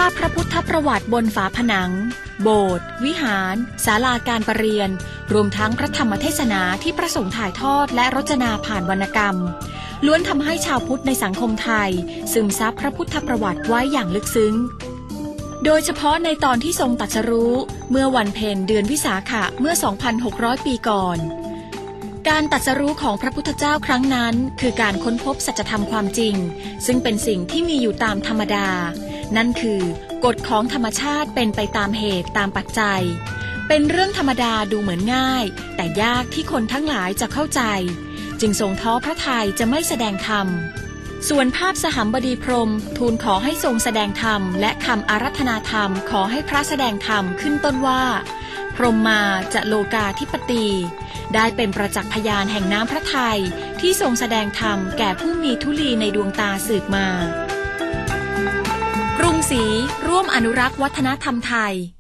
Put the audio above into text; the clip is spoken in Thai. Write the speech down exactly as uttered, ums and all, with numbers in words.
พพระพุทธประวัติบนฝาผนังโบสถ์วิหารศาลาการประเรียนรวมทั้งพระธรรมเทศนาที่ประสงค์ถ่ายทอดและรจนาผ่านวรรณกรรมล้วนทำให้ชาวพุทธในสังคมไทยซึมซับพระพุทธประวัติไว้อย่างลึกซึ้งโดยเฉพาะในตอนที่ทรงตรัสรู้เมื่อวันเพ็ญเดือนวิสาขะเมื่อ สองพันหกร้อย ปีก่อนการตรัสรู้ของพระพุทธเจ้าครั้งนั้นคือการค้นพบสัจธรรมความจริงซึ่งเป็นสิ่งที่มีอยู่ตามธรรมดานั่นคือกฎของธรรมชาติเป็นไปตามเหตุตามปัจจัยเป็นเรื่องธรรมดาดูเหมือนง่ายแต่ยากที่คนทั้งหลายจะเข้าใจจึงทรงท้อพระทัยจะไม่แสดงธรรมส่วนภาพสหัมบดีพรหมทูลขอให้ทรงแสดงธรรมและคำอารัธนาธรรมขอให้พระแสดงธรรมขึ้นต้นว่าพรหมมาจะโลกาธิปตีได้เป็นประจักษ์พยานแห่งน้ำพระทัยที่ทรงแสดงธรรมแก่ผู้มีธุลีในดวงตาสืบมากรุงศรีร่วมอนุรักษ์วัฒนธรรมไทย